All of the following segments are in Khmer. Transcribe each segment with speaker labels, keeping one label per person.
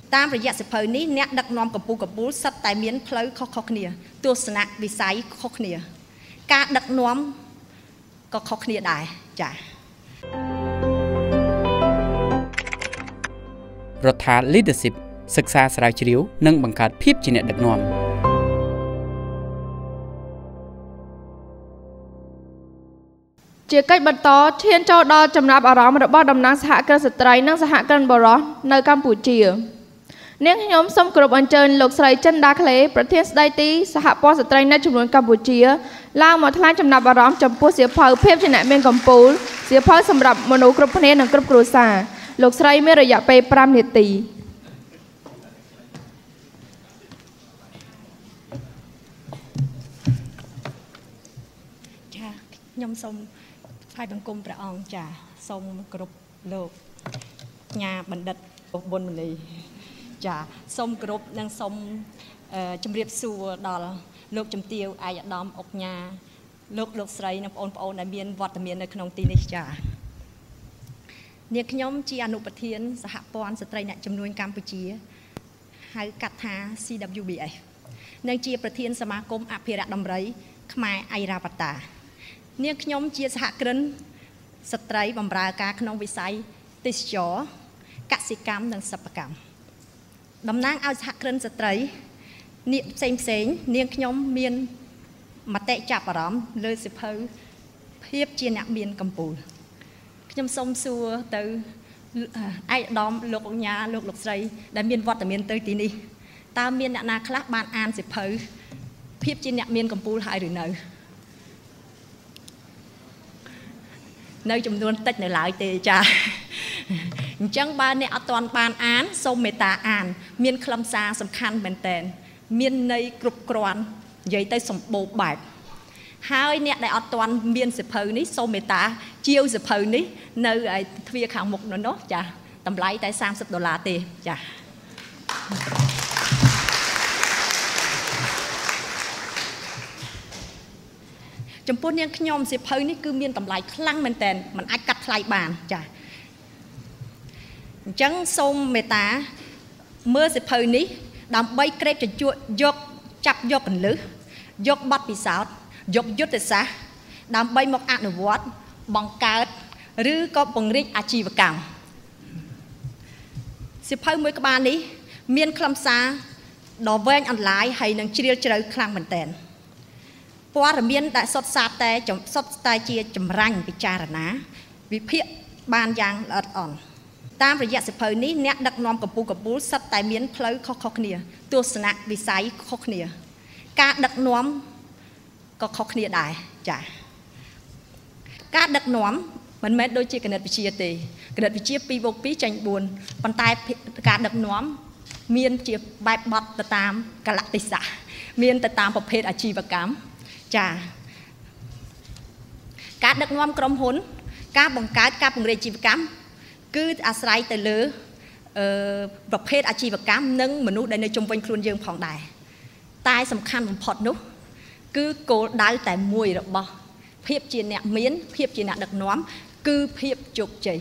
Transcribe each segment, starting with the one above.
Speaker 1: តាមរយៈសិភៅនេះអ្នកដឹកនាំកម្ពុជាសិតតែមានផ្លូវខុសៗគ្នាទស្សនៈវិស័យខុសគ្នាការដឹកនាំក៏ខុសគ្នាដែរចា៎
Speaker 2: រដ្ឋា Leadership សិក្សាស្រាវជ្រាវនិងបង្កើតភាពជាអ្នកដឹកនាំ
Speaker 3: ជាកិច្ចបន្តឈានចូលដល់ចំណាប់អារម្មណ៍របស់តំណាងសហគ្រិនស្ត្រីនិងសហគ្រិនបុរសនៅកម្ពុជានាងខ្ញុំសូមគោរពអញ្ជើញលោកស្រីចិនដាក្លេប្រធានស្ដីទីសហព័ន្ធស្ត្រីអ្នកជំនាញកម្ពុជាឡើងមកថ្លែងចំណាប់អារម្មណ៍ចំពោះសៀវភៅភាពជាអ្នកមានកម្ពុជាសៀវភៅសម្រាប់មនុស្សគ្រប់គ្នានិងគ្រប់គ្រួសារលោកស្រីមានរយៈពេល5នាទី
Speaker 1: ចាខ្ញុំសូមថ្វាយបង្គំព្រះអង្គចាសូមគ្រប់លោកញ៉ាបណ្ឌិតបុណ្យមនីចាសូមគ្រប់និងសូមជម្រាបសួរដល់លោកជំទាវអាយឧត្តមអុកញ៉ាលោកស្រីនិងបងប្អូនដែលមានវត្តមាននៅក្នុងទីនេះចានាងខ្ញុំជាអនុប្រធានសហព័ន្ធស្ត្រីអ្នកជំនួញកម្ពុជាហៅកាត់ថា CWBS និងជាប្រធានសមាគមអភិរក្សដំរីខ្មែរអៃរ៉ាវ៉ាតានាងខ្ញុំជាសហគ្រិនស្ត្រីបម្រើការក្នុងវិស័យទេសចរកសិកម្មនិងសិប្បកម្មតំណាងឲ្យសហគ្រិនស្ត្រីនាងផ្សេងនាងខ្ញុំមានមតិចាប់អារម្មណ៍លើសិភៅភាពជាអ្នកមានកម្ពុជាខ្ញុំសូមសួរទៅឯកឧត្តមលោកអញ្ញាលោកស្រីដែលមានវត្តមានទៅទីនេះតើមានអ្នកណាខ្លះបានអានសិភៅភាពជាអ្នកមានកម្ពុជាហើយឬនៅចំនួនតិចនៅឡើយទេចាអញ្ចឹងបើអ្នកអត់ទាន់បានអានសូមមេត្តាអានមានខ្លឹមសារសំខាន់មែនទែនមានន័យគ្រប់គ្រាន់និយាយទៅសម្បូរបែបហើយអ្នកដែលអត់ទាន់មានសិភៅនេះសូមមេត្តាជាវសិភៅនេះនៅឯទ្វារខាងមុខនោះចាតម្លៃតែ$30ទេចាចំពោះនាងខ្ញុំសិភៅនេះគឺមានតម្លៃខ្លាំងមែនទែនมันអាចកាត់ថ្លៃបានចាអញ្ចឹងសូមមេត្តាមើលសិភៅនេះដើម្បីក្រេបជញ្ជក់យកចាប់យកកន្លឹះយកបទពិសោធន៍យកយុទ្ធសាស្ត្រដើម្បីមកអនុវត្តបង្កើតឬក៏ពង្រីកអាជីវកម្មសិភៅមួយក្បាលនេះមានខ្លឹមសារដ៏វែងអន្លាយហើយនឹងជ្រាលជ្រៅខ្លាំងមែនទែនព័ត៌មានដែលសុទ្ធសាធតែជាចម្រាញ់ពិចារណាវិភាគបានយ៉ាងល្អិតល្អន់តាមរយៈសិភៅនេះអ្នកដឹកនាំកម្ពុជាសិតតែមានផ្លូវខុសៗគ្នាទស្សនៈវិស័យខុសគ្នាការដឹកនាំក៏ខុសគ្នាដែរចាការដឹកនាំមិនមែនដូចជាគណិតវិទ្យាទេគណិតវិទ្យា2 + 2 ចេញ4ប៉ុន្តែការដឹកនាំមានជាបែបបត់ទៅតាមកលៈទេសៈមានទៅតាមប្រភេទអាជីវកម្មចាការដឹកនាំក្រុមហ៊ុនការបង្កើតការពង្រីកអាជីវកម្មគឺអាស្រ័យទៅលើប្រភេទអាជីវកម្មនិងមនុស្សដែលនៅជុំវិញខ្លួនយើងផងដែរតែសំខាន់បំផុតនោះគឺគោលដៅតែមួយរបស់ភាពជាអ្នកមានភាពជាអ្នកដឹកនាំគឺភាពជោគជ័យ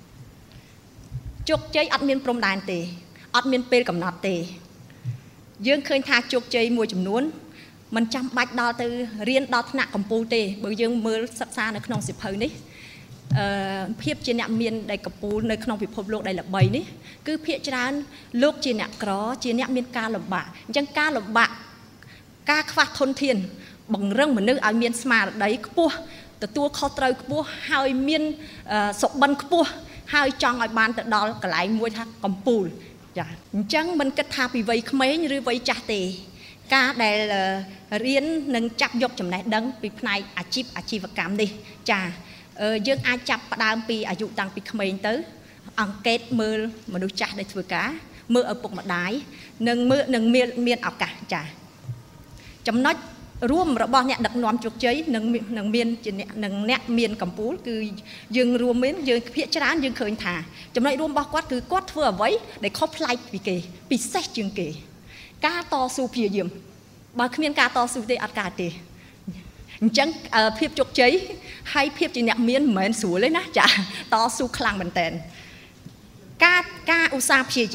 Speaker 1: អត់មានព្រំដែនទេអត់មានពេលកំណត់ទេយើងឃើញថាជោគជ័យមួយចំនួនមិនចាំបាច់ដល់ទៅរៀនដល់ថ្នាក់កម្ពុជាទេបើយើងមើលសិក្សានៅក្នុងសិភៅនេះភាពជាអ្នកមានដែលកម្ពុជានៅក្នុងពិភពលោកដែលល្បីនេះគឺភាគច្រើនលោកជាអ្នកក្រជាអ្នកមានការលំបាកអញ្ចឹងការលំបាកការខ្វះធនធានបង្រឹងមនុស្សឲ្យមានស្មារតីខ្ពស់ទទួលខុសត្រូវខ្ពស់ហើយមានសុបិនខ្ពស់ហើយចង់ឲ្យបានទៅដល់កន្លែងមួយថាកម្ពុជាចាអញ្ចឹងមិនគិតថាពីវ័យក្មេងឬវ័យចាស់ទេការដែលរៀននិងចាប់យកចំណេះដឹងពីផ្នែកអាជីវកម្មនេះចាយើងអាចចាប់ផ្ដើមពីអាយុតាំងពីក្មេងទៅអង្កេតមើលមនុស្សចាស់ដែលធ្វើការមើលឪពុកម្ដាយនិងមានឱកាសចាចំណុចរួមរបស់អ្នកដឹកនាំជោគជ័យនឹងមានជាអ្នកមានកម្ពុជាគឺយើងរួមមានយើងភាគច្រើនយើងឃើញថាចំណុចរួមរបស់គាត់គឺគាត់ធ្វើអ្វីដែលខុសប្លែកពីគេពិសេសជាងគេការតស៊ូព្យាយាមបើគ្មានការតស៊ូទេអត់កើតទេអញ្ចឹងភាពជោគជ័យហើយភាពជាអ្នកមានមិនមែនស្រួលទេណាចាតស៊ូខ្លាំងមែនតើការឧស្សាហ៍ព្យាយាម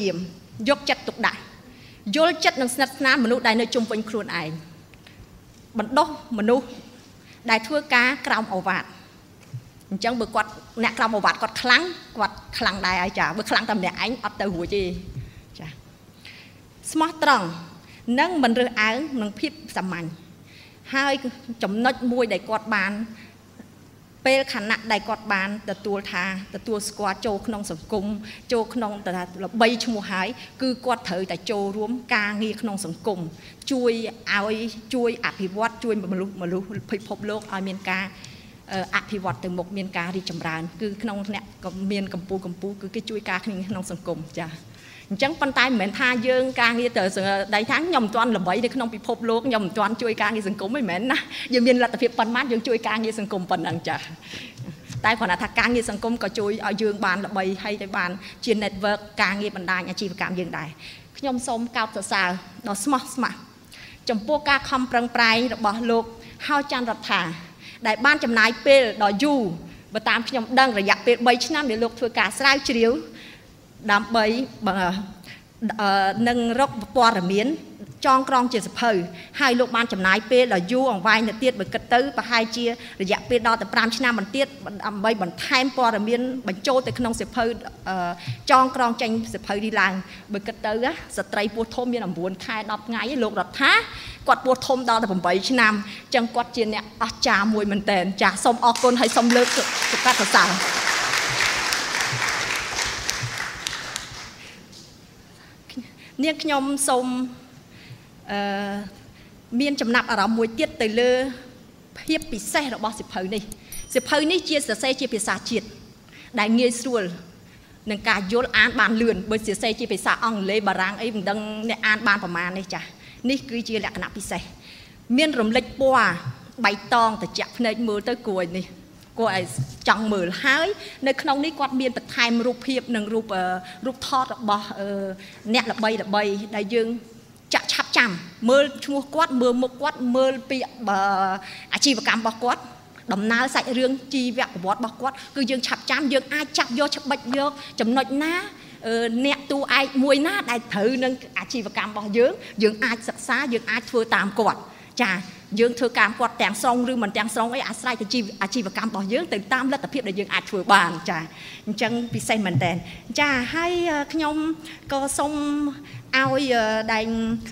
Speaker 1: យកចិត្តទុកដាក់យល់ចិត្តនឹងស្និទ្ធស្នាលមនុស្សដែលនៅជុំវិញខ្លួនឯងបណ្ដោះមនុស្សដែលធ្វើការក្រោមអាវ៉ាត់អញ្ចឹងបើគាត់អ្នកក្រោមអាវ៉ាត់គាត់ខ្លាំងដែរហើយចាបើខ្លាំងតែម្នាក់ឯងអត់ទៅរួចទេចាស្មោះត្រង់និងមិនរើសអើងនឹងភាពសាមញ្ញហើយចំណុចមួយដែលគាត់បានពេលខណៈដែលគាត់បានទទួលស្គាល់ចូលក្នុងសង្គមចូលក្នុងល្បីឈ្មោះហើយគឺគាត់ត្រូវតែចូលរួមការងារក្នុងសង្គមជួយអភិវឌ្ឍជួយមនុស្សពិភពលោកឲ្យមានការអភិវឌ្ឍទៅមុខមានការរីកចម្រើនគឺក្នុងអ្នកក៏មានកម្ពុជាគឺគេជួយការគ្នាក្នុងសង្គមចាអញ្ចឹងប៉ុន្តែមិនមែនថាយើងការងារទៅដៃថាខ្ញុំមិនទាន់ល្បីនៅក្នុងពិភពលោកខ្ញុំមិនទាន់ជួយការងារសង្គមមិនមែនណាយើងមានលទ្ធភាពប៉ុន្មានយើងជួយការងារសង្គមប៉ុណ្ណឹងចាតែគ្រាន់តែថាការងារសង្គមក៏ជួយឲ្យយើងបានល្បីហើយទៅបានជា network ការងារបណ្ដាញអាជីវកម្មយើងដែរខ្ញុំសូមកោតសរសើរដ៏ស្មោះស្ម័គ្រចំពោះការខំប្រឹងប្រែងរបស់លោកហៅច័ន្ទរដ្ឋាដែលបានចំណាយពេលដ៏យូរបើតាមខ្ញុំដឹងរយៈពេល3ឆ្នាំដែលលោកធ្វើការស្រាវជ្រាវដើម្បីនឹងរកព័ត៌មានចងក្រងជាសភៅហើយលោកបានចំណាយពេលដ៏យូរអង្វែងទៅទៀតបើគិតទៅប្រហែលជារយៈពេលដល់ទៅ5ឆ្នាំបន្ទៀតដើម្បីបន្ថែមព័ត៌មានបញ្ចូលទៅក្នុងសភៅចងក្រងចេញសភៅនេះឡើងបើគិតទៅស្ត្រីពោះធំមាន9ខែ10ថ្ងៃលោករដ្ឋាគាត់ពោះធំដល់ទៅ8ឆ្នាំអញ្ចឹងគាត់ជាអ្នកអស្ចារ្យមួយមែនតើចាសូមអរគុណហើយសូមលើកទឹកកាត់សរសើរនាងខ្ញុំសូមមានចំណាប់អារម្មណ៍មួយទៀតទៅលើភាពពិសេសរបស់សៀវភៅនេះជាសរសេរជាភាសាជាតិដែលងាយស្រួលនឹងការយល់អានបានលឿនបើសរសេរជាភាសាអង់គ្លេសបារាំងអីមិនដឹងអ្នកអានបានប្រមាណនេះចាស់នេះគឺជាលក្ខណៈពិសេសមានរំលេចពណ៌បៃតងត្រជាក់ភ្នែកមើលទៅគួរឲ្យចង់មើលហើយនៅក្នុងនេះគាត់មានបន្ថែមរូបភាពនិងរូបថតរបស់អ្នកល្បីដែលយើងចាក់ឆាប់ចាំមើលឈ្មោះគាត់មើលមុខគាត់មើលពីអាជីវកម្មរបស់គាត់ដំណើរសាច់រឿងជីវប្រវត្តិរបស់គាត់គឺយើងឆាប់ចាំយើងអាចចាប់យកច្បិចយកចំណុចណាអ្នកតួឯកមួយណាដែលត្រូវនឹងអាជីវកម្មរបស់យើងអាចសិក្សាយើងអាចធ្វើតាមគាត់ចាយើងធ្វើការគាត់ទាំងស្រុងឬមិនទាំងស្រុងអីអាស្រ័យទៅអាជីវកម្មរបស់យើងទៅតាមលទ្ធភាពដែលយើងអាចធ្វើបានចាអញ្ចឹងពិសេសមែនតើចាហើយខ្ញុំក៏សូមឲ្យដែល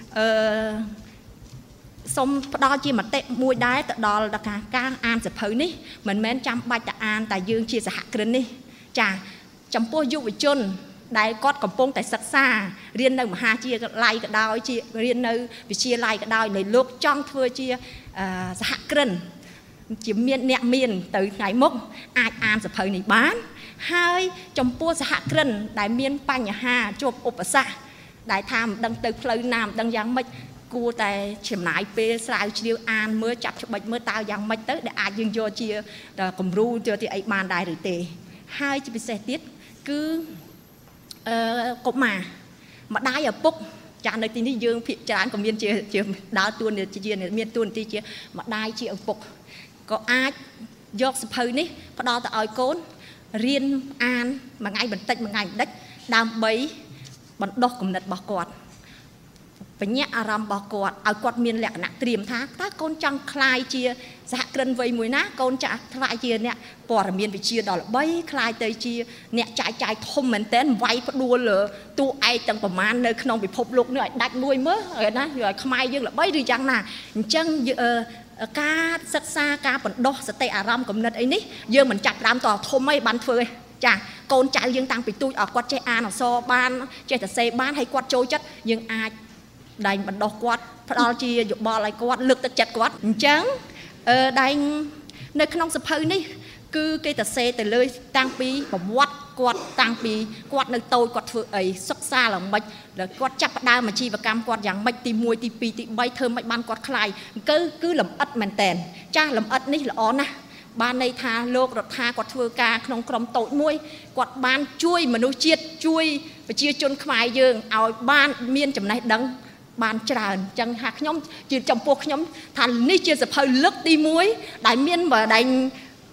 Speaker 1: សូមផ្ដល់ជាមតិមួយដែរទៅដល់ការអានសៀវភៅនេះមិនមែនចាំបាច់តែអានតែយើងជាសហគ្រិននេះចាចំពោះយុវជនដែលគាត់កំពុងតែសិក្សារៀននៅមហាវិទ្យាល័យក៏ដោយជារៀននៅវិទ្យាល័យក៏ដោយនៃលោកចង់ធ្វើជាសហគ្រិនជាអ្នកមានទៅថ្ងៃមុខអាចអានសៀវភៅនេះបានហើយចំពោះសហគ្រិនដែលមានបញ្ហាជួបឧបសគ្គដែលថាមិនដឹងទៅផ្លូវណាមិនដឹងយ៉ាងម៉េចគួរតែចំណាយពេលស្រាវជ្រាវអានមើលចាប់ច្បិចមើលតើយ៉ាងម៉េចទៅដែលអាចយើងយកជាគំរូយកជាអីបានដែរឬទេហើយជាពិសេសទៀតគឺកុមារម្ដាយឪពុកចានៅទីនេះយើងភាគច្រើនក៏មានជាដើរតួនាទីជាមានតួនាទីជាម្ដាយជាឪពុកក៏អាចយកសៀវភៅនេះផ្ដល់ទៅឲ្យកូនរៀនអានមួយថ្ងៃបន្តិចដើម្បីបណ្ដុះគំនិតរបស់គាត់បញ្ញាអារម្មណ៍របស់គាត់ឲ្យគាត់មានលក្ខណៈត្រៀមថាតើកូនចង់ក្លាយជាសហគ្រិនវ័យមួយណាកូនចាស់ក្លាយជាអ្នកព័ត៌មានវិទ្យាដ៏ល្បីក្លាយទៅជាអ្នកចាយធំមែនទែនវាយផ្ដួលតួឯកទាំងប្រមាណនៅក្នុងពិភពលោកនេះឲ្យដាច់មួយមើលណាឲ្យខ្មែរយើងល្បីឬយ៉ាងណាអញ្ចឹងការសិក្សាការបណ្ដុះសតិអារម្មណ៍គំនិតអីនេះយើងមិនចាប់ដើមតធំអីបានធ្វើទេចាកូនចៅយើងតាំងពីទូចឲ្យគាត់ចេះអានអក្សរបានចេះសរសេរបានហើយគាត់ចូលចិត្តយើងអាចដែលបណ្ដុះគាត់ផ្ដល់ជាយោបល់ឲ្យគាត់លើកទឹកចិត្តគាត់អញ្ចឹងដែលនៅក្នុងសៀវភៅនេះគឺគេសរសេរទៅលើតាំងពីប្រវត្តិគាត់តាំងពីគាត់នៅតូចគាត់ធ្វើអីសិក្សាឡើងម៉េចគាត់ចាប់ផ្ដើមអាជីវកម្មគាត់យ៉ាងម៉េចទី1ទី2ទី3ធ្វើម៉េចបានគាត់ខ្លាយគឺលម្អិតមែនតែនចាស់លម្អិតនេះល្អណាស់បានន័យថាលោករដ្ឋាគាត់ធ្វើការក្នុងក្រុមតូចមួយគាត់បានជួយមនុស្សជាតិជួយប្រជាជនខ្មែរយើងឲ្យបានមានចំណេះដឹងបានច្រើនអញ្ចឹងថាខ្ញុំជាចំពោះខ្ញុំថានេះជាសៀវភៅលើកទី1ដែលមាន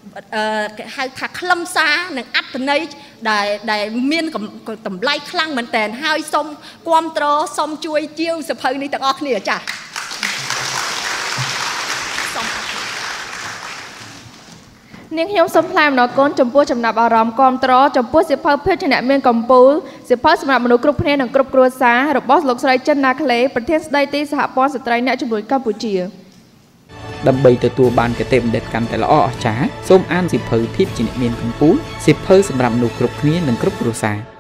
Speaker 1: ហៅថាខ្លឹមសារនិងអត្ថន័យដែលមានតម្លៃខ្លាំងមែនតើហើយសូមគាំទ្រសូមជួយជាវសភៅនេះទាំងអស់គ្នាចា៎
Speaker 3: នាងខ្ញុំសូមថ្លែងអំណរគុណចំពោះចំណាប់អារម្មណ៍គាំទ្រចំពោះសៀវភៅភាពជាអ្នកមានកម្ពុជាសៀវភៅសម្រាប់មនុស្សគ្រប់គ្នានិងគ្រប់គ្រួសាររបស់លោកស្រីចិនណាក្លេប្រធានស្ដីទីសហព័ន្ធស្ត្រីអ្នកជំនួយកម្ពុជា
Speaker 2: ដើម្បីទទួលបានគតិបណ្ឌិតកាន់តែល្អអស្ចារ្យសូមអានសៀវភៅភាពជាអ្នកមានកម្ពុជាសៀវភៅសម្រាប់មនុស្សគ្រប់គ្នានិងគ្រប់គ្រួសារ